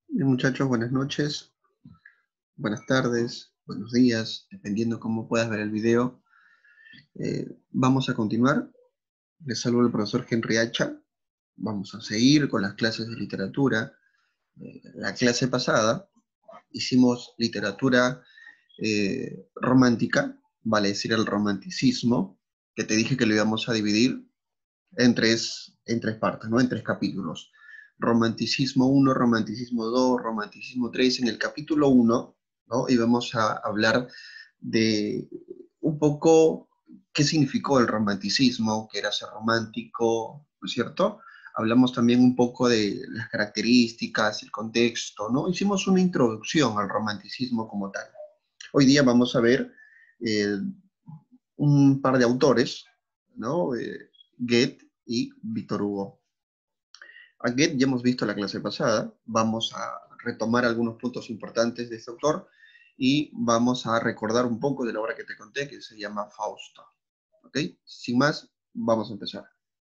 Bien, muchachos, buenas noches, buenas tardes, buenos días, dependiendo cómo puedas ver el video. Vamos a continuar. Les saludo el profesor Henry Hacha. Vamos a seguir con las clases de literatura. La clase pasada hicimos literatura romántica, vale decir el romanticismo, que te dije que lo íbamos a dividir en tres partes, ¿no? En tres capítulos. Romanticismo 1, romanticismo 2, romanticismo 3. En el capítulo 1, ¿no? Y vamos a hablar de un poco qué significó el romanticismo, qué era ser romántico, ¿no es cierto? Hablamos también un poco de las características, el contexto, ¿no? Hicimos una introducción al romanticismo como tal. Hoy día vamos a ver eh, un par de autores, ¿no? Goethe y Víctor Hugo. A Goethe ya hemos visto la clase pasada, vamos a retomar algunos puntos importantes de este autor y vamos a recordar un poco de la obra que te conté, que se llama Fausto. ¿Ok? Sin más, vamos a empezar.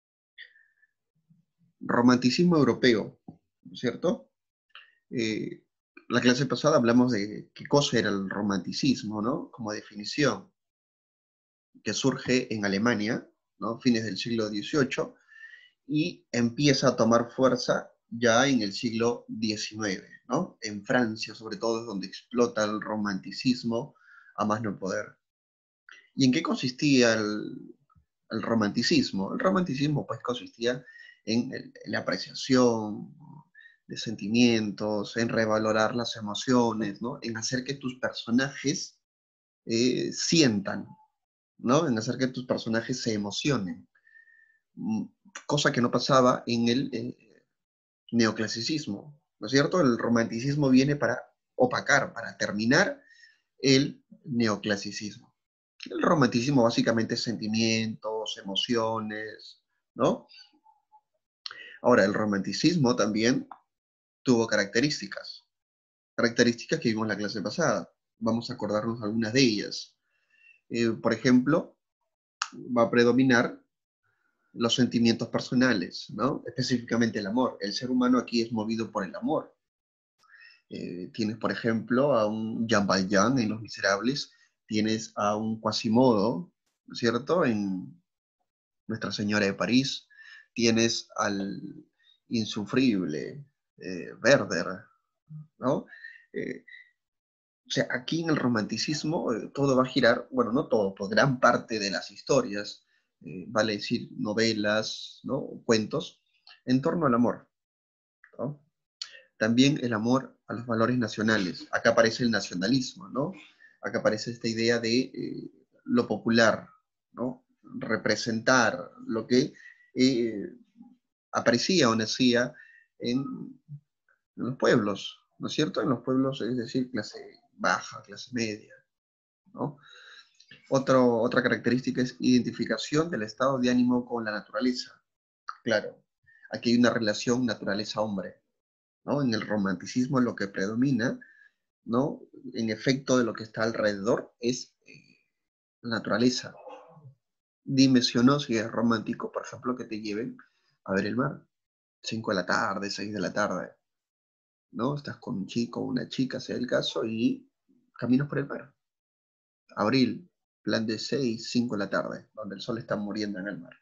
Romanticismo europeo, ¿no es cierto? Eh, la clase pasada hablamos de qué cosa era el romanticismo, ¿no? Como definición, que surge en Alemania, ¿no? Fines del siglo XVIII, y empieza a tomar fuerza ya en el siglo XIX, ¿no? En Francia, sobre todo, es donde explota el romanticismo a más no poder. ¿Y en qué consistía el romanticismo? El romanticismo, pues, consistía en la apreciación de sentimientos, en revalorar las emociones, ¿no? En hacer que tus personajes sientan, ¿no? En hacer que tus personajes se emocionen, cosa que no pasaba en el neoclasicismo, ¿no es cierto? El romanticismo viene para opacar, para terminar el neoclasicismo. El romanticismo básicamente es sentimientos, emociones, ¿no? Ahora, el romanticismo también tuvo características que vimos en la clase pasada. Vamos a acordarnos algunas de ellas. Por ejemplo, va a predominar los sentimientos personales, ¿no? Específicamente el amor. El ser humano aquí es movido por el amor. Tienes, por ejemplo, a un Jean Valjean en Los Miserables, tienes a un Quasimodo, ¿no es cierto?, en Nuestra Señora de París, tienes al insufrible Werther, ¿no? Eh, o sea, aquí en el romanticismo todo va a girar, bueno, no todo, pues gran parte de las historias, vale decir novelas, ¿no? Cuentos, en torno al amor, ¿no? También el amor a los valores nacionales. Acá aparece el nacionalismo, ¿no? Acá aparece esta idea de lo popular, ¿no? Representar lo que eh, aparecía o nacía en los pueblos, ¿no es cierto? En los pueblos, es decir, clase baja, clase media, ¿no? Otra característica es identificación del estado de ánimo con la naturaleza. Claro, aquí hay una relación naturaleza-hombre, ¿no? En el romanticismo lo que predomina, ¿no? En efecto de lo que está alrededor es la naturaleza. Dime si o no, si es romántico, por ejemplo, que te lleven a ver el mar. 5 de la tarde, 6 de la tarde, ¿no? Estás con un chico o una chica, sea el caso, y caminas por el mar. Abril, plan de 6, 5 de la tarde, donde el sol está muriendo en el mar,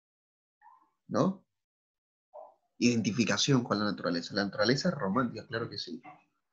¿no? Identificación con la naturaleza. La naturaleza es romántica, claro que sí.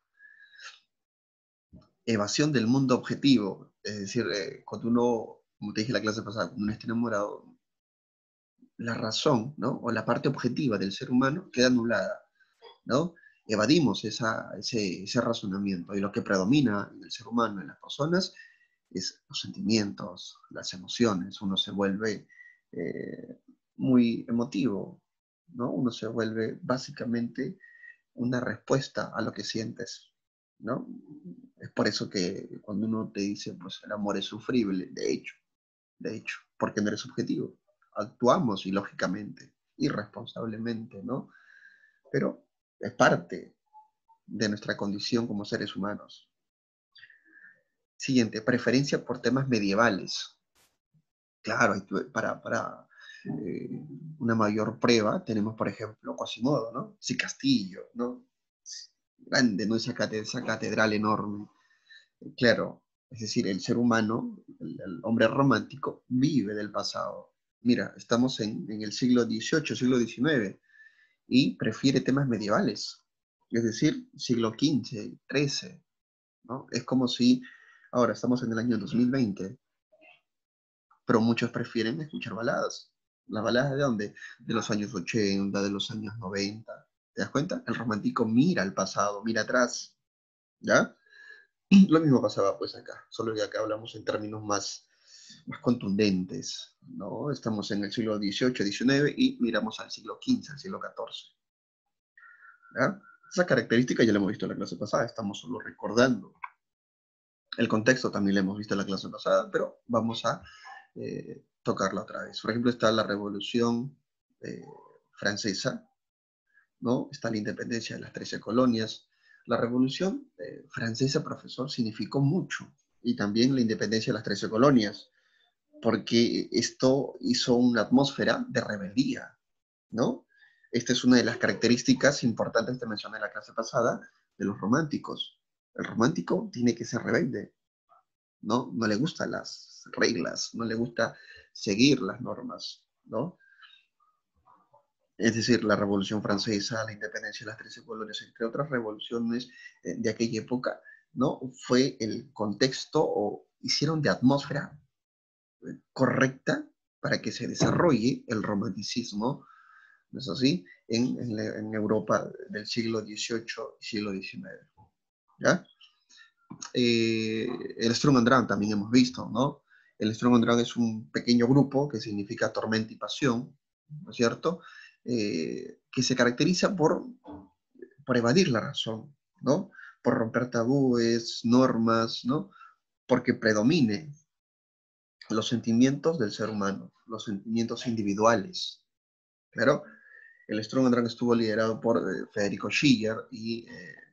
Evasión del mundo objetivo, es decir, cuando uno, como te dije en la clase pasada, cuando uno está enamorado, la razón, ¿no? O la parte objetiva del ser humano queda anulada, ¿no? Evadimos ese razonamiento y lo que predomina en el ser humano, en las personas, es los sentimientos, las emociones. Uno se vuelve eh, muy emotivo, ¿no? Uno se vuelve básicamente una respuesta a lo que sientes, ¿no? Es por eso que cuando uno te dice, pues el amor es sufrible, de hecho, porque no eres objetivo. Actuamos ilógicamente, irresponsablemente, ¿no? Pero es parte de nuestra condición como seres humanos. Siguiente, preferencia por temas medievales. Claro, para una mayor prueba tenemos, por ejemplo, Quasimodo, ¿no? Sí, Castillo, ¿no? grande, ¿no? Esa catedral enorme. Claro, es decir, el ser humano, el hombre romántico, vive del pasado. Mira, estamos en el siglo XVIII, siglo XIX, y prefiere temas medievales, es decir, siglo XV, XIII, ¿no? Es como si ahora estamos en el año 2020, pero muchos prefieren escuchar baladas. ¿Las baladas de dónde? De los años 80, de los años 90. ¿Te das cuenta? El romántico mira al pasado, mira atrás, ¿ya? Lo mismo pasaba pues acá, solo que acá hablamos en términos más contundentes, ¿no? Estamos en el siglo XVIII, XIX y miramos al siglo XV, al siglo XIV, ¿ya? Esa característica ya la hemos visto en la clase pasada, estamos solo recordando. El contexto también lo hemos visto en la clase pasada, pero vamos a tocarla otra vez. Por ejemplo, está la Revolución eh, Francesa, ¿no? Está la independencia de las 13 colonias. La Revolución Francesa, profesor, significó mucho, y también la independencia de las 13 colonias, porque esto hizo una atmósfera de rebeldía, ¿no? Esta es una de las características importantes que mencioné en la clase pasada de los románticos. El romántico tiene que ser rebelde, ¿no? No le gustan las reglas, no le gusta seguir las normas, ¿no? Es decir, la Revolución Francesa, la independencia de las 13 colonias, entre otras revoluciones de aquella época, ¿no? Fue el contexto o hicieron de atmósfera correcta para que se desarrolle el romanticismo, ¿no es así?, en Europa del siglo XVIII y siglo XIX, ¿ya? El Sturm und Drang también hemos visto, ¿no? El Sturm und Drang es un pequeño grupo que significa tormenta y pasión, ¿no es cierto? Que se caracteriza por evadir la razón, ¿no? Por romper tabúes, normas, ¿no? Porque predomine los sentimientos del ser humano, los sentimientos individuales. Pero el Sturm und Drang estuvo liderado por Federico Schiller y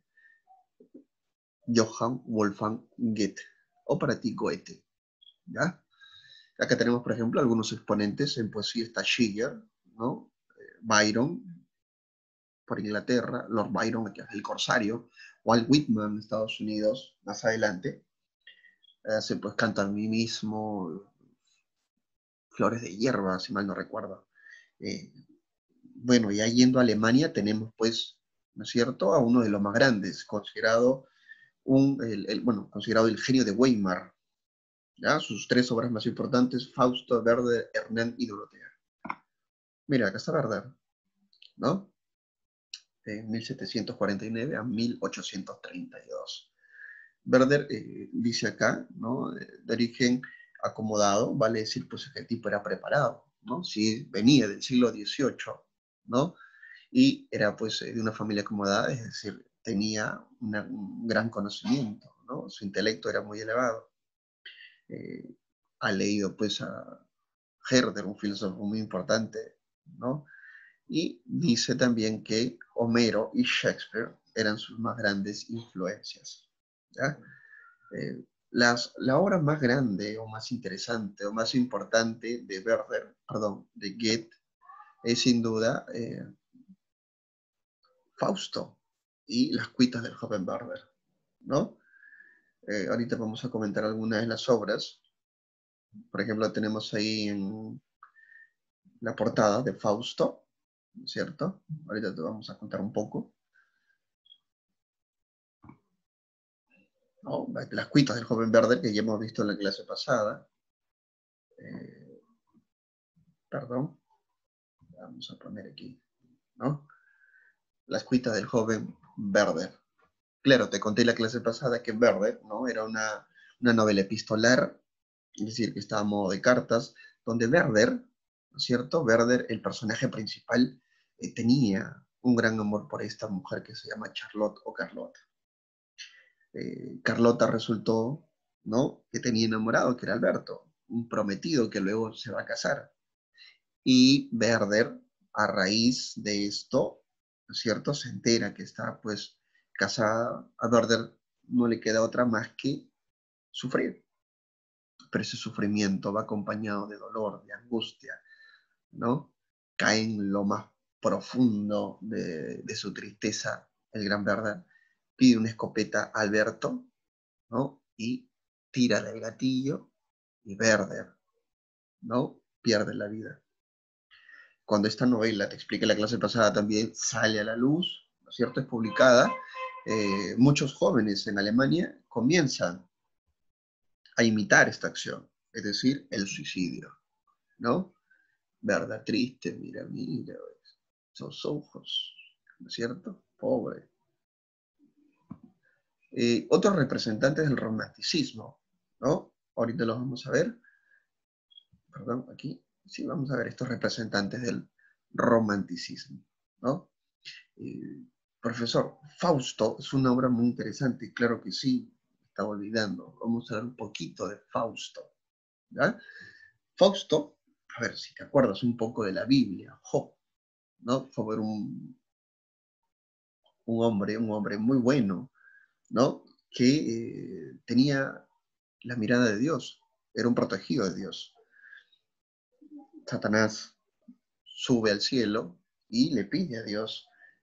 Johann Wolfgang Goethe, o para ti Goethe, ¿ya? Acá tenemos, por ejemplo, algunos exponentes en poesía. Está Schiller, ¿no? Byron, por Inglaterra, Lord Byron, que es el corsario, Walt Whitman, Estados Unidos, más adelante, se pues canta a mí mismo, Flores de hierba, si mal no recuerdo. Eh, bueno, ya yendo a Alemania tenemos pues, ¿no es cierto?, a uno de los más grandes, considerado bueno, considerado el genio de Weimar, ¿ya? Sus tres obras más importantes, Fausto, Werther, Hernán y Dorotea. Mira, acá está Werther, ¿no? De 1749 a 1832. Werther dice acá, ¿no? De origen acomodado, vale decir pues que el tipo era preparado, ¿no? Si venía del siglo XVIII, ¿no? Y era pues de una familia acomodada, es decir, tenía un gran conocimiento, ¿no? Su intelecto era muy elevado. Eh, ha leído pues a Herder, un filósofo muy importante, ¿no? Y dice también que Homero y Shakespeare eran sus más grandes influencias, ¿ya? La obra más grande o más interesante o más importante de Werther, perdón, de Goethe, es sin duda Fausto y las cuitas del joven Werther, ¿no? Ahorita vamos a comentar algunas de las obras. Por ejemplo, tenemos ahí en la portada de Fausto, ¿cierto? Ahorita te vamos a contar un poco, ¿no? Las cuitas del joven Werther que ya hemos visto en la clase pasada. Eh, Perdón, vamos a poner aquí, ¿no? Las cuitas del joven Werther. Claro, te conté en la clase pasada que Werther, ¿no? Era una novela epistolar, es decir, que estaba a modo de cartas, donde Werther, ¿no es cierto? Werther, el personaje principal, tenía un gran amor por esta mujer que se llama Charlotte o Carlota. Carlota resultó, ¿no?, que tenía enamorado, que era Alberto, un prometido que luego se va a casar. Y Werther, a raíz de esto, ¿no es cierto?, se entera que está pues casada. A Werther no le queda otra más que sufrir, pero ese sufrimiento va acompañado de dolor, de angustia, ¿no? Cae en lo más profundo de su tristeza el gran Werther pide una escopeta a Alberto, ¿no? Y tira del gatillo y Werder, ¿no? Pierde la vida. Cuando esta novela, te expliqué la clase pasada también, sale a la luz, ¿no es cierto? Es publicada, muchos jóvenes en Alemania comienzan a imitar esta acción, es decir, el suicidio, ¿no? Verdad triste, mira, mira, esos ojos, ¿no es cierto? Pobre. Otros representantes del romanticismo, ¿no? Ahorita los vamos a ver. Perdón, aquí. Sí, vamos a ver estos representantes del romanticismo, ¿no? Profesor, Fausto es una obra muy interesante, claro que sí, me estaba olvidando. Vamos a ver un poquito de Fausto, ¿ya? Fausto, a ver si te acuerdas un poco de la Biblia, Job, ¿no? Job era un hombre muy bueno, ¿no? Que tenía la mirada de Dios, era un protegido de Dios. Satanás sube al cielo y le pide a Dios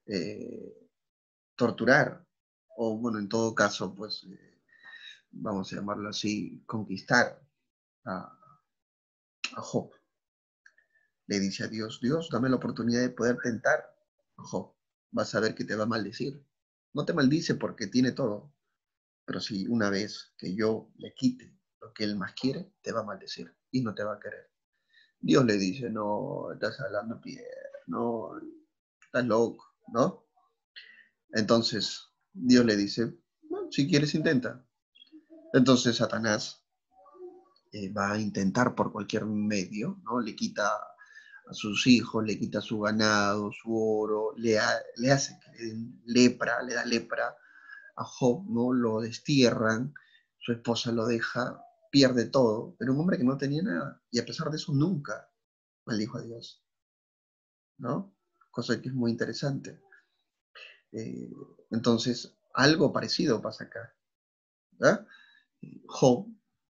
torturar, o bueno, en todo caso, pues, vamos a llamarlo así, conquistar a, a Job. Le dice a Dios, Dios, dame la oportunidad de poder tentar a Job. Vas a ver que te va a maldecir. No te maldice porque tiene todo, pero si una vez que yo le quite lo que él más quiere, te va a maldecir y no te va a querer. Dios le dice, no, estás hablando piedra, no, estás loco, ¿no? Entonces, Dios le dice, bueno, si quieres intenta. Entonces Satanás va a intentar por cualquier medio, ¿no? Le quita a sus hijos, le quita su ganado, su oro, le hace que le den lepra, le da lepra a Job, ¿no? Lo destierran, su esposa lo deja, pierde todo, pero un hombre que no tenía nada, y a pesar de eso nunca maldijo a Dios, ¿no? Cosa que es muy interesante. Eh, entonces, algo parecido pasa acá, ¿verdad? Job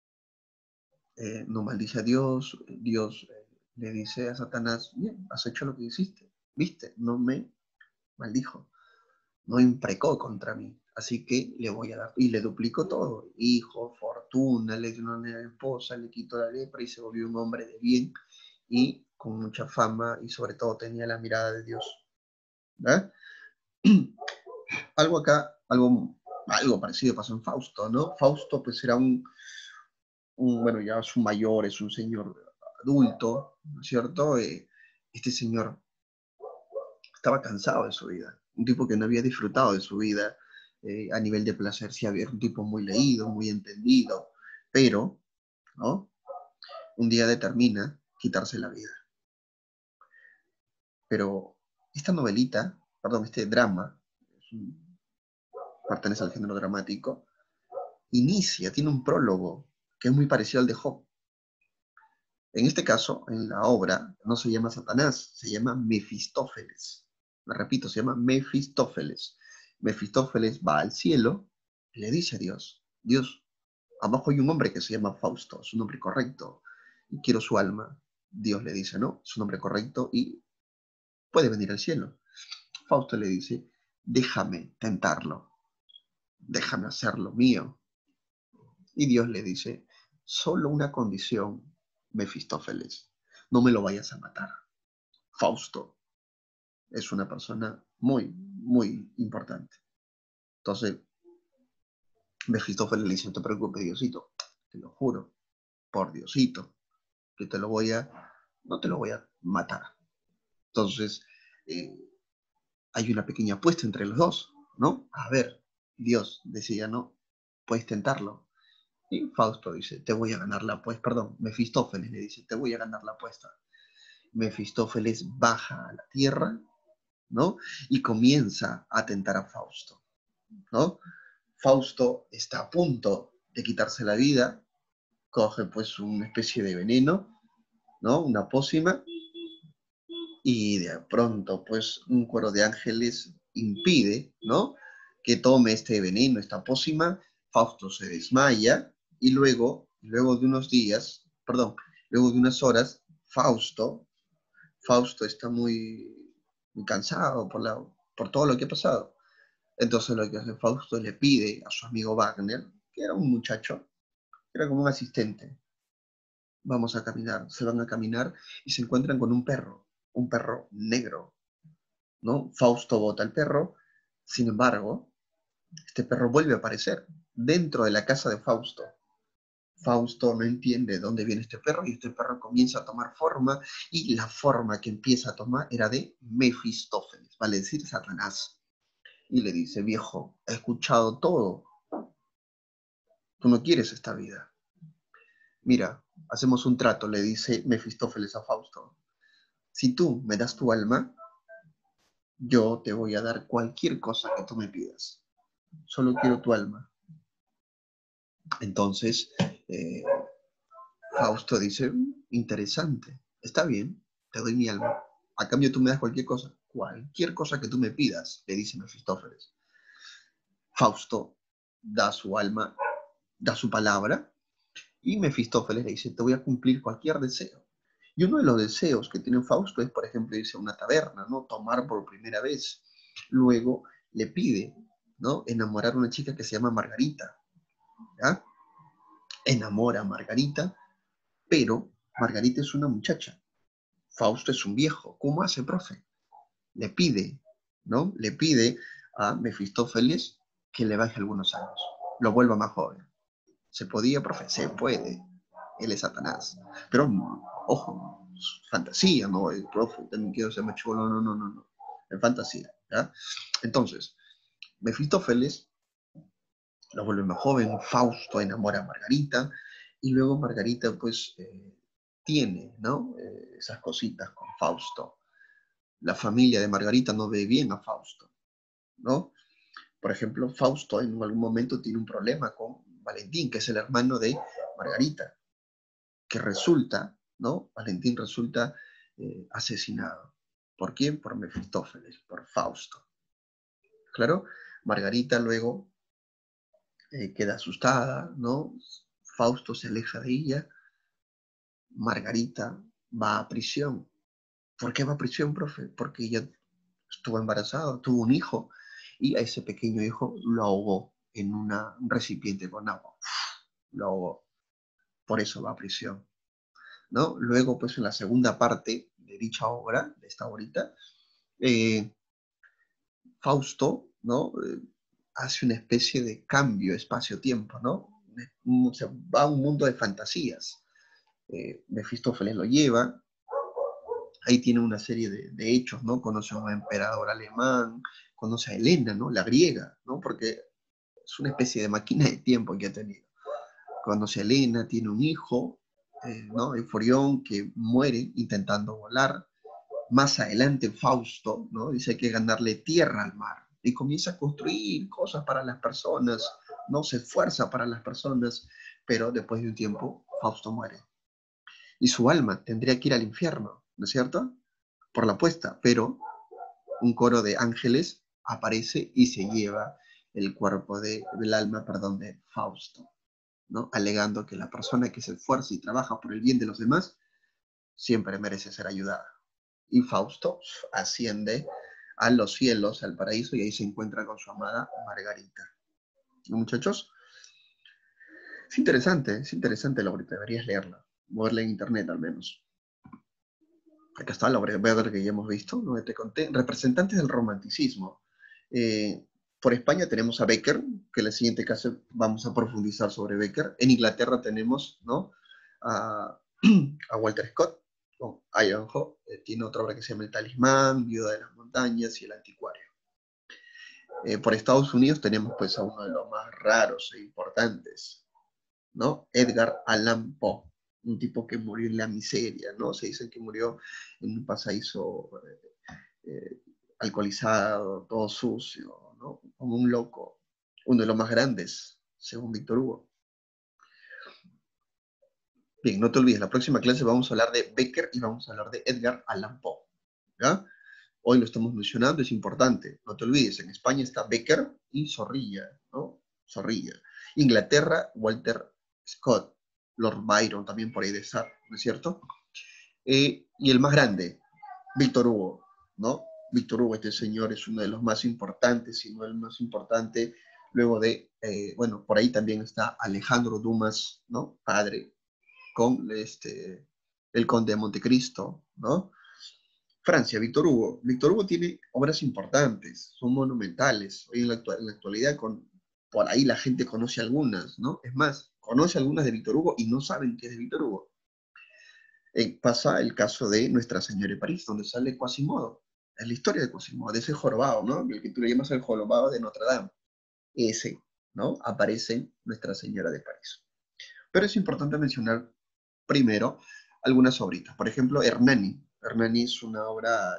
no maldice a Dios, Dios le dice a Satanás, bien, has hecho lo que hiciste, viste, no me maldijo, no imprecó contra mí, así que le voy a dar, y le duplicó todo, hijo, fortuna, le dio una esposa, le quitó la lepra y se volvió un hombre de bien y con mucha fama y sobre todo tenía la mirada de Dios. ¿Verdad? Algo acá, algo parecido pasó en Fausto, ¿no? Fausto pues era bueno, ya es un mayor, es un señor adulto, ¿no es cierto? Este señor estaba cansado de su vida, un tipo que no había disfrutado de su vida a nivel de placer, sí había un tipo muy leído, muy entendido, pero, ¿no? Un día determina quitarse la vida. Pero esta novelita, perdón, este drama, pertenece al género dramático, tiene un prólogo que es muy parecido al de Job. En este caso, en la obra, no se llama Satanás, se llama Mefistófeles. Me repito, se llama Mefistófeles. Mefistófeles va al cielo y le dice a Dios, Dios, abajo hay un hombre que se llama Fausto, es un hombre correcto, y quiero su alma. Dios le dice, no, es un hombre correcto y puede venir al cielo. Fausto le dice, déjame tentarlo, déjame hacerlo mío. Y Dios le dice, solo una condición, Mefistófeles, no me lo vayas a matar. Fausto es una persona muy, muy importante. Entonces, Mefistófeles le dice, no te preocupes, Diosito, te lo juro, por Diosito, que no te lo voy a matar. Entonces, eh, hay una pequeña apuesta entre los dos, ¿no? A ver, Dios decía, no, puedes tentarlo. Y Fausto dice, te voy a ganar la apuesta, perdón, Mefistófeles le dice, te voy a ganar la apuesta. Mefistófeles baja a la tierra, ¿no? Y comienza a tentar a Fausto, ¿no? Fausto está a punto de quitarse la vida, coge pues una especie de veneno, ¿no? Una pócima, y de pronto pues un coro de ángeles impide, ¿no? Que tome este veneno, esta pócima, Fausto se desmaya y luego de unos días, perdón, luego de unas horas, Fausto está muy cansado por todo lo que ha pasado. Entonces lo que hace Fausto le pide a su amigo Wagner, que era un muchacho, era como un asistente, vamos a caminar, se van a caminar y se encuentran con un perro negro, ¿no? Fausto bota al perro, sin embargo, este perro vuelve a aparecer dentro de la casa de Fausto. Fausto no entiende de dónde viene este perro y este perro comienza a tomar forma y la forma que empieza a tomar era de Mefistófeles, vale decir Satanás. Y le dice, viejo, he escuchado todo, tú no quieres esta vida. Mira, hacemos un trato, le dice Mefistófeles a Fausto. Si tú me das tu alma, yo te voy a dar cualquier cosa que tú me pidas. Solo quiero tu alma. Entonces, eh, Fausto dice, interesante, está bien, te doy mi alma. A cambio tú me das cualquier cosa que tú me pidas, le dice Mefistófeles. Fausto da su alma, da su palabra, y Mefistófeles le dice, te voy a cumplir cualquier deseo. Y uno de los deseos que tiene Fausto es, por ejemplo, irse a una taberna, ¿no? Tomar por primera vez. Luego le pide, ¿no? Enamorar a una chica que se llama Margarita, ¿ya? Enamora a Margarita, pero Margarita es una muchacha. Fausto es un viejo. ¿Cómo hace, profe? Le pide, ¿no? Le pide a Mefistófeles que le baje algunos años, lo vuelva más joven. ¿Se podía, profe? Se puede. Él es Satanás. Pero, ojo, fantasía, ¿no? El profe también quiero ser más chulo, no, no, no, no. En fantasía, ¿ya? Entonces, Mefistófeles lo vuelve más joven, Fausto enamora a Margarita, y luego Margarita, pues, tiene, ¿no? Esas cositas con Fausto. La familia de Margarita no ve bien a Fausto, ¿no? Por ejemplo, Fausto en algún momento tiene un problema con Valentín, que es el hermano de Margarita, que resulta, ¿no? Valentín resulta asesinado. ¿Por quién? Por Mefistófeles, por Fausto. Claro, Margarita luego queda asustada, ¿no? Fausto se aleja de ella, Margarita va a prisión. ¿Por qué va a prisión, profe? Porque ella estuvo embarazada, tuvo un hijo, y a ese pequeño hijo lo ahogó en un recipiente con agua. Lo ahogó. Por eso va a prisión, ¿no? Luego, pues en la segunda parte de dicha obra, de esta obrita, eh, Fausto, ¿no? Hace una especie de cambio espacio-tiempo, ¿no? O sea, va a un mundo de fantasías. Mefistófeles lo lleva, ahí tiene una serie de hechos, ¿no? Conoce a un emperador alemán, conoce a Helena, ¿no? La griega, ¿no? Porque es una especie de máquina de tiempo que ha tenido. Conoce a Helena, tiene un hijo, ¿no? Euforión, que muere intentando volar. Más adelante Fausto, ¿no? Dice que ganarle tierra al mar y comienza a construir cosas para las personas, no se esfuerza para las personas, pero después de un tiempo Fausto muere. Y su alma tendría que ir al infierno, ¿no es cierto? Por la apuesta, pero un coro de ángeles aparece y se lleva el cuerpo del alma, perdón, de Fausto, ¿no? Alegando que la persona que se esfuerza y trabaja por el bien de los demás siempre merece ser ayudada. Y Fausto asciende a los cielos, al paraíso, y ahí se encuentra con su amada Margarita. ¿No, muchachos? Es interesante la obra, deberías leerla, o verla en internet al menos. Acá está la obra, voy a ver que ya hemos visto, ¿no? Te conté, representantes del romanticismo. Eh, por España tenemos a Becker, que en la siguiente caso vamos a profundizar sobre Becker. En Inglaterra tenemos, ¿no? a, a Walter Scott, con Ivanhoe, tiene otra obra que se llama El Talismán, Viuda de las Montañas y El Anticuario. Por Estados Unidos tenemos pues a uno de los más raros e importantes, ¿no? Edgar Allan Poe, un tipo que murió en la miseria, ¿no? Se dice que murió en un pasadizo alcoholizado, todo sucio, ¿no? Como un loco, uno de los más grandes, según Víctor Hugo. Bien, no te olvides, la próxima clase vamos a hablar de Becker y vamos a hablar de Edgar Allan Poe, ¿ya? Hoy lo estamos mencionando, es importante, no te olvides, en España está Becker y Zorrilla, ¿no? Zorrilla. Inglaterra, Walter Scott, Lord Byron también por ahí de estar, ¿no es cierto? Y el más grande, Víctor Hugo, ¿no? Víctor Hugo, este señor, es uno de los más importantes, si no el más importante, luego de, bueno, por ahí también está Alejandro Dumas, ¿no? Padre, con el Conde de Montecristo, ¿no? Francia, Víctor Hugo. Víctor Hugo tiene obras importantes, son monumentales. Hoy en la actualidad, por ahí la gente conoce algunas, ¿no? Es más, conoce algunas de Víctor Hugo y no saben qué es de Víctor Hugo. Pasa el caso de Nuestra Señora de París, donde sale Quasimodo. Es la historia de Quasimodo, de ese jorobado, ¿no? El que tú le llamas el jorobado de Notre Dame. Ese, ¿no? Aparece en Nuestra Señora de París. Pero es importante mencionar primero algunas obritas. Por ejemplo, Hernani. Hernani es una obra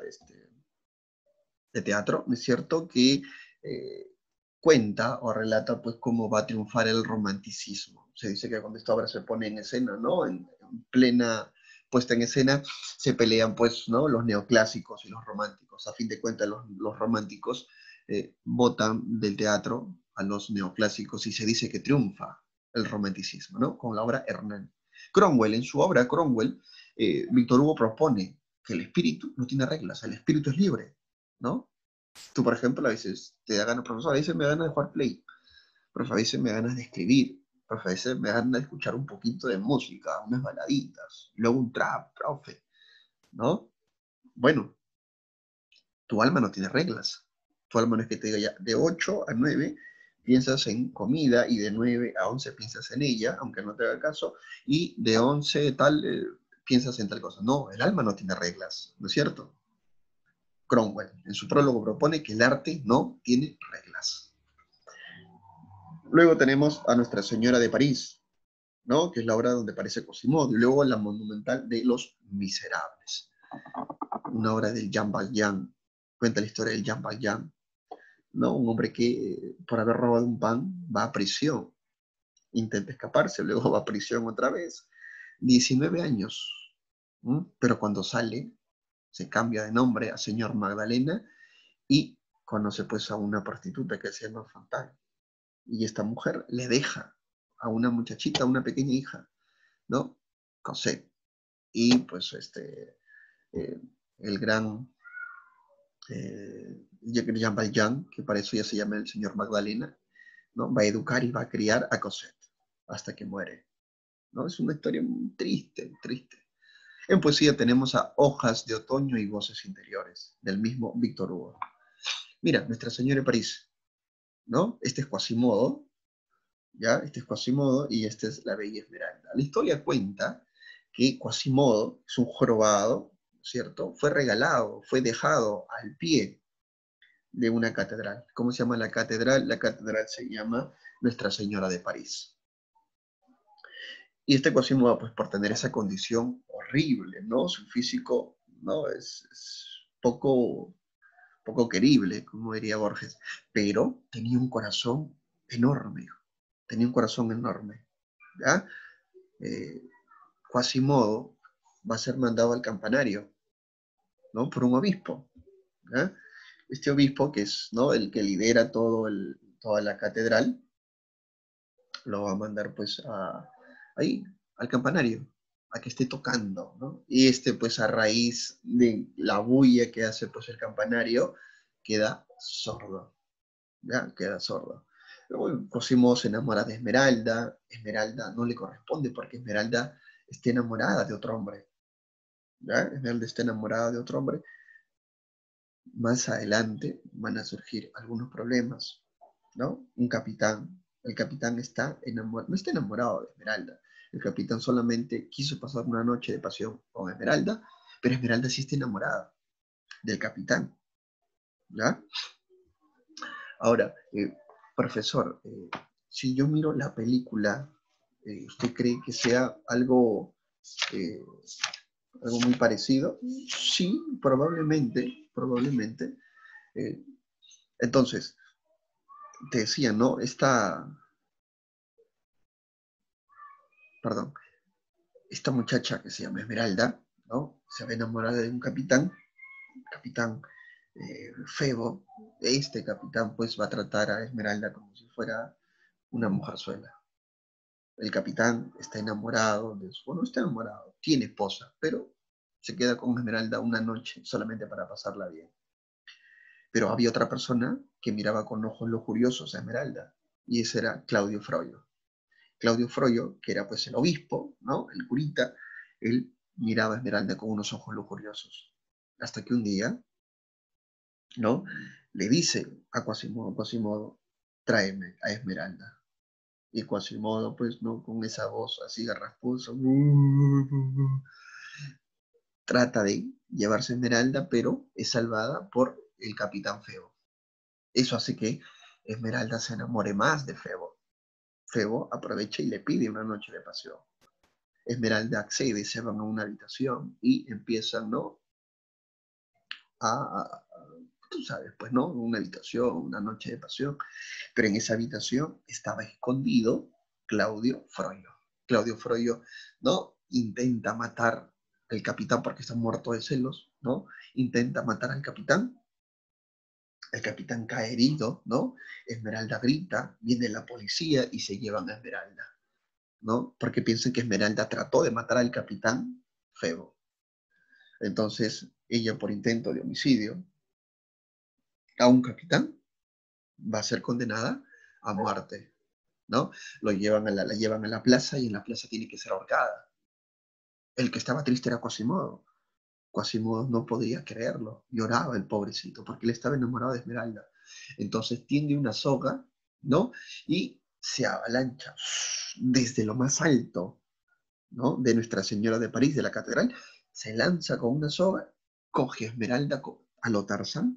de teatro, ¿no es cierto?, que eh, cuenta o relata pues cómo va a triunfar el romanticismo. Se dice que cuando esta obra se pone en escena, ¿no?, en plena puesta en escena, se pelean pues, ¿no?, los neoclásicos y los románticos. A fin de cuentas, los románticos votan del teatro a los neoclásicos y se dice que triunfa el romanticismo, ¿no?, con la obra Hernán. Cromwell, en su obra Cromwell, Víctor Hugo propone que el espíritu no tiene reglas, el espíritu es libre, ¿no? Tú, por ejemplo, a veces te da ganas, profesor, a veces me da ganas de jugar play, profe, a veces me da ganas de escribir, profe, a veces me da ganas de escuchar un poquito de música, unas baladitas, luego un trap, profe, ¿no? Bueno, tu alma no tiene reglas. Tu alma no es que te diga ya, de 8 a 9 piensas en comida y de 9 a 11 piensas en ella, aunque no te haga caso, y de 11 tal piensas en tal cosa. No, el alma no tiene reglas, ¿no es cierto? Cromwell, en su prólogo, propone que el arte no tiene reglas. Luego tenemos a Nuestra Señora de París, ¿no?, que es la obra donde aparece Quasimodo, y luego la monumental de Los Miserables, una obra del Jean Valjean. Cuenta la historia del Jean Valjean, ¿no?, un hombre que por haber robado un pan va a prisión, intenta escaparse, luego va a prisión otra vez, 19 años, ¿m? Pero cuando sale se cambia de nombre a señor Magdalena y conoce pues a una prostituta que se llama Fontaine. Y esta mujer le deja a una muchachita, a una pequeña hija, ¿no?, Cosette. Y pues eh, el gran Jean Valjean, que para eso ya se llama el señor Magdalena, ¿no?, va a educar y va a criar a Cosette hasta que muere, ¿no? Es una historia muy triste, triste. En poesía tenemos a Hojas de Otoño y Voces Interiores, del mismo Víctor Hugo. Mira, Nuestra Señora de París, ¿no? Este es Quasimodo, ¿ya? Este es Quasimodo y esta es la Bella Esmeralda. La historia cuenta que Quasimodo es un jorobado, ¿cierto? Fue regalado, fue dejado al pie de una catedral. ¿Cómo se llama la catedral? La catedral se llama Nuestra Señora de París. Y este Quasimodo, pues por tener esa condición horrible, ¿no? Su físico, ¿no?, es poco querible, como diría Borges, pero tenía un corazón enorme, tenía un corazón enorme, ¿ya? Eh, Quasimodo va a ser mandado al campanario, ¿no?, por un obispo, ¿ya? Este obispo, que es, ¿no?, el que lidera toda la catedral, lo va a mandar pues ahí, al campanario, a que esté tocando, ¿no? Y pues a raíz de la bulla que hace pues el campanario, queda sordo, ¿ya? Queda sordo. Luego Cosimo se enamora de Esmeralda, Esmeralda no le corresponde porque Esmeralda está enamorada de otro hombre, ¿ya? Esmeralda está enamorada de otro hombre. Más adelante van a surgir algunos problemas, ¿no? El capitán no está enamorado de Esmeralda. El capitán solamente quiso pasar una noche de pasión con Esmeralda, pero Esmeralda sí está enamorada del capitán, ¿ya? Ahora, profesor, si yo miro la película, ¿usted cree que sea eh, algo muy parecido? Sí, probablemente, probablemente. Eh, entonces, te decía, ¿no? Perdón, esta muchacha que se llama Esmeralda, ¿no?, se va a enamorar de un capitán Febo. Este capitán pues va a tratar a Esmeralda como si fuera una mujerzuela. El capitán está enamorado bueno, está enamorado, tiene esposa, pero se queda con Esmeralda una noche solamente para pasarla bien. Pero había otra persona que miraba con ojos lujuriosos a Esmeralda, y ese era Claudio Froyo. Claudio Froyo, que era pues el obispo, ¿no? El curita, él miraba a Esmeralda con unos ojos lujuriosos. Hasta que un día, ¿no? Le dice a Quasimodo, tráeme a Esmeralda. Y Quasimodo, pues, ¿no? Con esa voz así garrasposa, trata de llevarse a Esmeralda, pero es salvada por el capitán Febo. Eso hace que Esmeralda se enamore más de Febo. Febo aprovecha y le pide una noche de paseo. Esmeralda accede, se van a una habitación y empiezan, ¿no? Tú sabes, pues, ¿no? Una habitación, una noche de pasión. Pero en esa habitación estaba escondido Claudio Froyo. Claudio Froyo, ¿no? Intenta matar al capitán porque está muerto de celos, ¿no? Intenta matar al capitán. El capitán cae herido, ¿no? Esmeralda grita, viene la policía y se llevan a Esmeralda, ¿no? Porque piensan que Esmeralda trató de matar al capitán Febo. Entonces, ella por intento de homicidio a un capitán va a ser condenada a muerte, ¿no? La llevan a la plaza y en la plaza tiene que ser ahorcada. El que estaba triste era Quasimodo. Quasimodo no podía creerlo, lloraba el pobrecito, porque él estaba enamorado de Esmeralda. Entonces tiende una soga, ¿no? Y se avalancha desde lo más alto, ¿no? De Nuestra Señora de París, de la catedral, se lanza con una soga, coge a Esmeralda a lo Tarzán,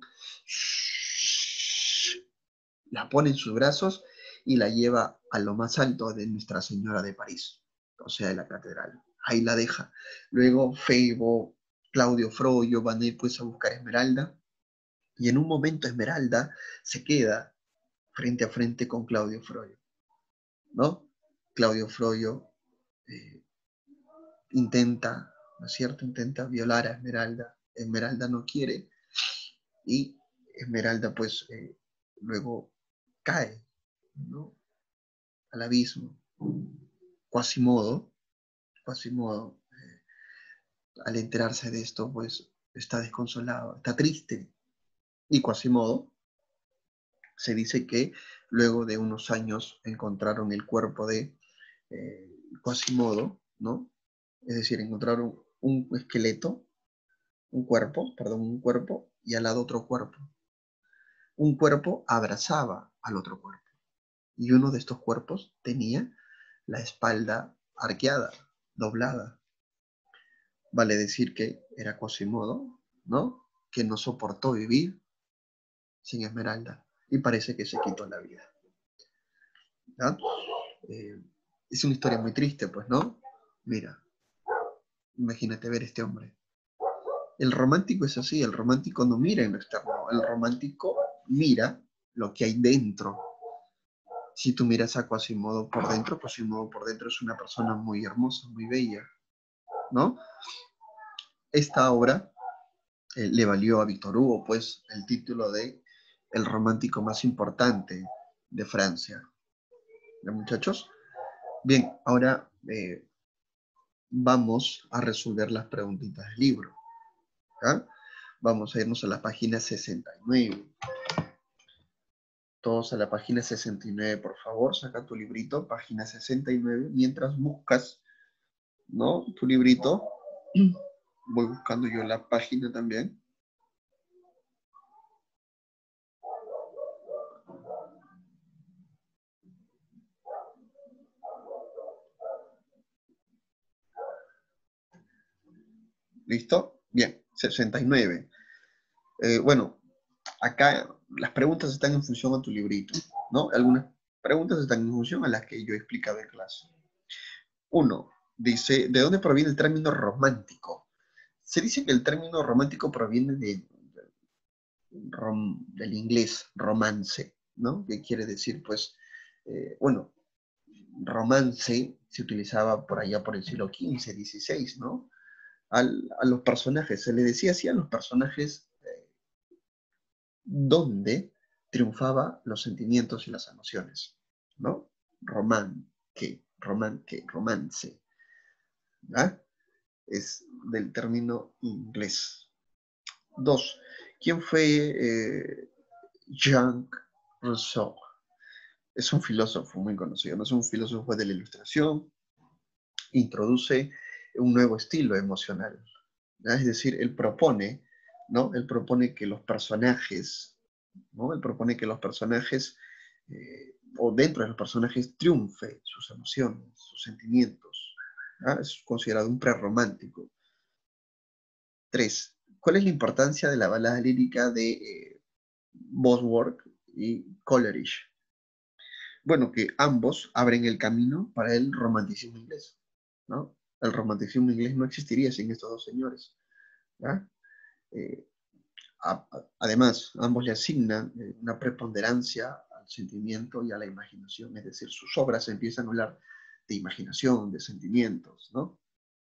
la pone en sus brazos y la lleva a lo más alto de Nuestra Señora de París, o sea, de la catedral. Ahí la deja. Luego Febo, Claudio Froyo van a ir pues a buscar a Esmeralda y en un momento Esmeralda se queda frente a frente con Claudio Froyo, ¿no? Claudio Froyo eh, intenta, ¿no es cierto? Intenta violar a Esmeralda. Esmeralda no quiere y Esmeralda pues luego cae, ¿no? Al abismo. Quasimodo, Quasimodo al enterarse de esto, pues está desconsolado, está triste. Y Quasimodo se dice que luego de unos años encontraron el cuerpo de Quasimodo, ¿no? Es decir, encontraron un esqueleto, un cuerpo y al lado otro cuerpo. Un cuerpo abrazaba al otro cuerpo y uno de estos cuerpos tenía la espalda arqueada, doblada. Vale decir que era Quasimodo, ¿no? Que no soportó vivir sin Esmeralda y parece que se quitó la vida. ¿Ya? Eh, es una historia muy triste, pues, ¿no? Mira, imagínate ver este hombre. El romántico es así, el romántico no mira en lo externo, el romántico mira lo que hay dentro. Si tú miras a Quasimodo por dentro es una persona muy hermosa, muy bella, ¿no? Esta obra le valió a Víctor Hugo, pues, el título de el romántico más importante de Francia. ¿Ya, muchachos? Bien, ahora vamos a resolver las preguntitas del libro. ¿Ya? Vamos a irnos a la página 69. Todos a la página 69, por favor, saca tu librito, página 69, mientras buscas, ¿no? Tu librito. Voy buscando yo la página también. ¿Listo? Bien, 69. Bueno, acá las preguntas están en función a tu librito, ¿no? Algunas preguntas están en función a las que yo he explicado en clase. Uno, dice, ¿de dónde proviene el término romántico? Se dice que el término romántico proviene del inglés romance, ¿no? Que quiere decir, pues, bueno, romance se utilizaba por allá por el siglo XV, XVI, ¿no? A los personajes, se le decía así a los personajes donde triunfaba los sentimientos y las emociones, ¿no? Romance, ¿ah? Es del término inglés. Dos, ¿Quién fue Jean Rousseau? Es un filósofo muy conocido, no es un filósofo de la Ilustración, introduce un nuevo estilo emocional, ¿no? Es decir, él propone, ¿no? Él propone que los personajes, ¿no? Él propone que los personajes, o dentro de los personajes, triunfe sus emociones, sus sentimientos, ¿no? Es considerado un prerromántico. 3. ¿Cuál es la importancia de la balada lírica de Bosworth y Coleridge? Bueno, que ambos abren el camino para el romanticismo inglés, ¿no? El romanticismo inglés no existiría sin estos dos señores, ¿ya? Eh, Además, ambos le asignan una preponderancia al sentimiento y a la imaginación, es decir, sus obras empiezan a hablar de imaginación, de sentimientos, ¿no?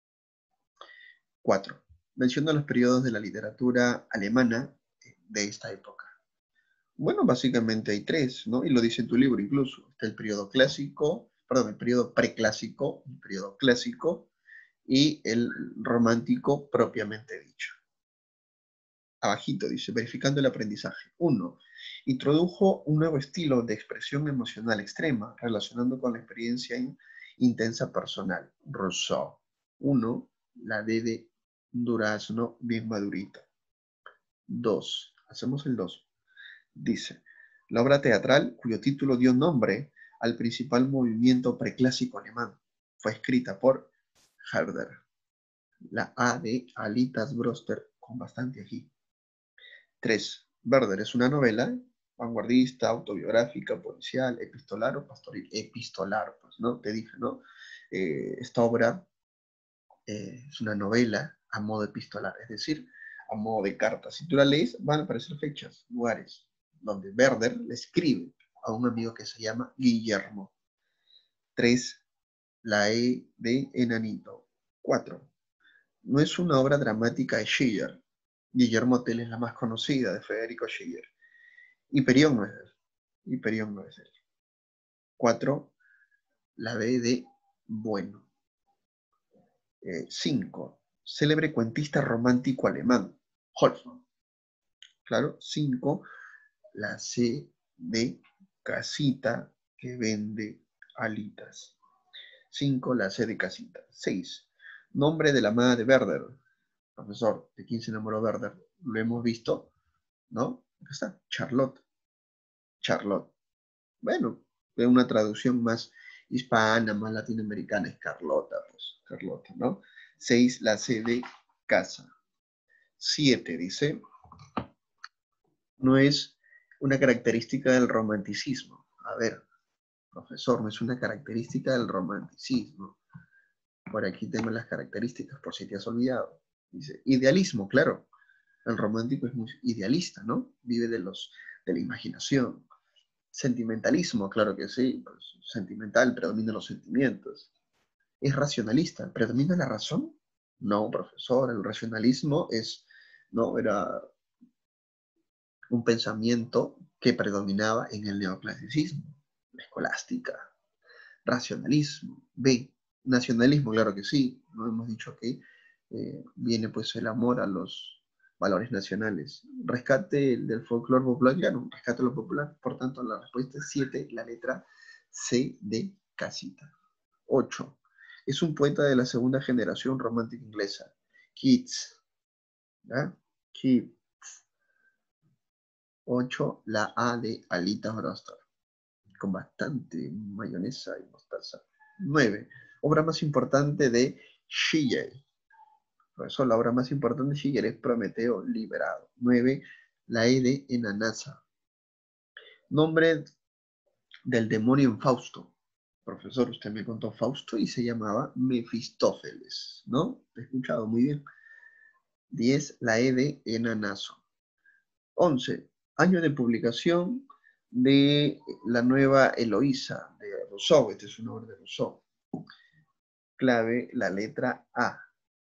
4. Menciona los periodos de la literatura alemana de esta época. Bueno, básicamente hay tres, ¿no? Y lo dice en tu libro incluso. Está el periodo clásico, perdón, el periodo preclásico, el periodo clásico y el romántico propiamente dicho. Abajito dice, verificando el aprendizaje. 1. Introdujo un nuevo estilo de expresión emocional extrema, relacionando con la experiencia intensa personal. Rousseau. 1. La D de durazno bien madurita. 2. Hacemos el 2. Dice, la obra teatral, cuyo título dio nombre al principal movimiento preclásico alemán, fue escrita por Herder. La A de Alitas Broster con bastante aquí. 3. Werder es una novela vanguardista, autobiográfica, policial, epistolar o pastoril. Epistolar, pues, ¿no? Te dije, ¿no? Esta obra es una novela a modo epistolar, es decir, a modo de carta. Si tú la lees, van a aparecer fechas, lugares, donde Werder le escribe a un amigo que se llama Guillermo. 3. La E de enanito. 4. No es una obra dramática de Schiller. Guillermo Tell es la más conocida de Federico Schiller. Hiperión no es él. Hiperión no es él. 4. La B de bueno. 5. Célebre cuentista romántico alemán, Hoffmann. Claro. 5. La C de casita que vende alitas. 5. La C de casita. 6. Nombre de la amada de Werder. Profesor, ¿de quién se enamoró Werder? Lo hemos visto, ¿no? Acá está, Charlotte. Charlotte. Bueno, de una traducción más hispana, más latinoamericana, es Carlota, pues, Carlota, ¿no? 6, la C de casa. 7, dice, no es una característica del romanticismo. A ver, profesor, no es una característica del romanticismo. Por aquí tengo las características, por si te has olvidado. Dice, idealismo, claro. El romántico es muy idealista, ¿no? Vive de la imaginación. Sentimentalismo, claro que sí. Pues, sentimental, predomina los sentimientos. ¿Es racionalista? ¿Predomina la razón? No, profesor, el racionalismo era un pensamiento que predominaba en el neoclasicismo, la escolástica. Racionalismo. B. Nacionalismo, claro que sí. No hemos dicho que viene pues el amor a los valores nacionales. Rescate del folclore popular, rescate de lo popular. Por tanto, la respuesta es 7, la letra C de casita. 8. Es un poeta de la segunda generación romántica inglesa. Keats. ¿Ya? Keats. 8. La A de Alita Broster, con bastante mayonesa y mostaza. 9. Obra más importante de Schiller. Por eso la obra más importante de Schiller es Prometeo liberado. 9. La E de Enanasa. Nombre del demonio en Fausto. Profesor, usted me contó Fausto y se llamaba Mefistófeles, ¿no? Te he escuchado muy bien. 10. La E de Enanaso. 11. Año de publicación de la nueva Eloísa de Rousseau. Este es una obra de Rousseau. Clave, la letra A.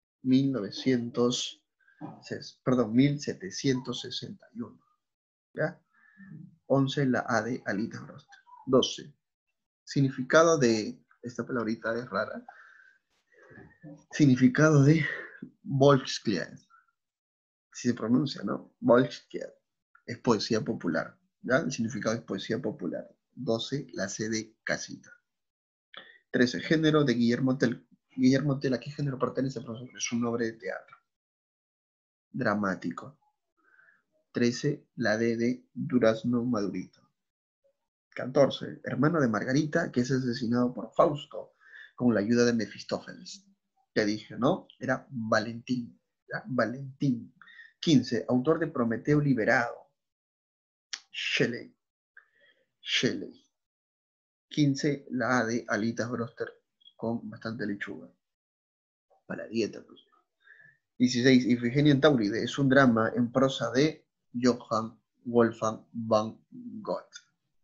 1761. ¿Ya? 11, la A de Alita Broster. 12. Significado de, esta palabrita es rara, significado de Volkslied. si se pronuncia, ¿no? Volkslied es poesía popular, ¿ya? El significado es poesía popular. 12, la C de casita. 13, género de Guillermo Tell. Guillermo Tell, ¿a qué género pertenece, profesor? Es un obra de teatro. Dramático. 13, la D de Durazno Madurito. 14, hermano de Margarita, que es asesinado por Fausto con la ayuda de Mefistófeles. Te dije, ¿no? Era Valentín. ¿Ya? Valentín. 15, autor de Prometeo liberado. Shelley. Shelley. 15, la A de alitas broster con bastante lechuga. Para la dieta, pues. 16, Ifigenia en Tauride. Es un drama en prosa de Johann Wolfgang van Goethe.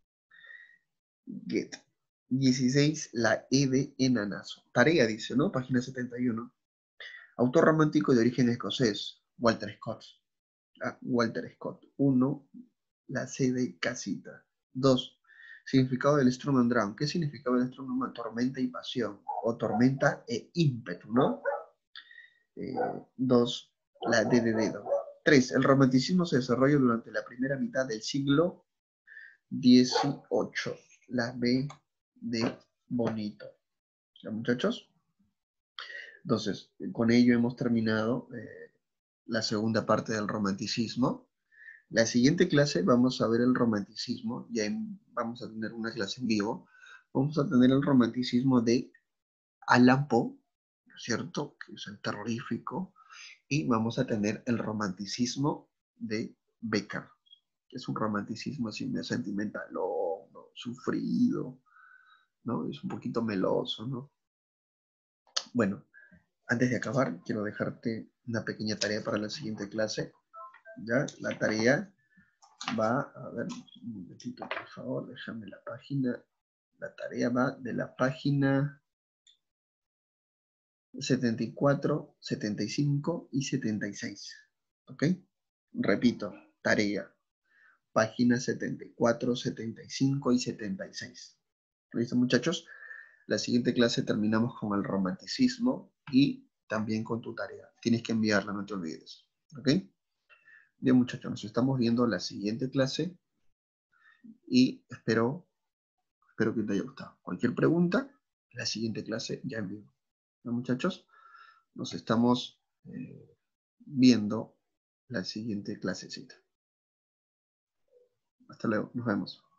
16, la E de enanazo. Tarea, dice, ¿no? Página 71. Autor romántico de origen escocés, Walter Scott. Walter Scott. 1, la C de casita. 2, significado del Sturm und Drang. ¿Qué significaba el Sturm und Drang? Tormenta y pasión, o tormenta e ímpetu, ¿no? 2, la D de dedo. 3, el romanticismo se desarrolla durante la primera mitad del siglo XVIII. La B de bonito. ¿Ya, muchachos? Entonces, con ello hemos terminado la segunda parte del romanticismo. La siguiente clase vamos a ver el romanticismo, ya vamos a tener una clase en vivo. Vamos a tener el romanticismo de Allan Poe, ¿no es cierto? Que es el terrorífico. Y vamos a tener el romanticismo de Becker, que es un romanticismo así medio sentimental, ¿no? Sufrido, ¿no? Es un poquito meloso, ¿no? Bueno, antes de acabar, quiero dejarte una pequeña tarea para la siguiente clase. ¿Ya? La tarea va, a ver, un momentito, por favor, déjame la página. La tarea va de la página 74, 75 y 76. ¿Ok? Repito, tarea. Páginas 74, 75 y 76. ¿Listo, muchachos? La siguiente clase terminamos con el romanticismo y también con tu tarea. Tienes que enviarla, no te olvides. ¿Ok? Bien, muchachos, nos estamos viendo la siguiente clase y espero que te haya gustado. Cualquier pregunta, la siguiente clase ya en vivo. ¿No, muchachos? Nos estamos viendo la siguiente clasecita. Hasta luego, nos vemos.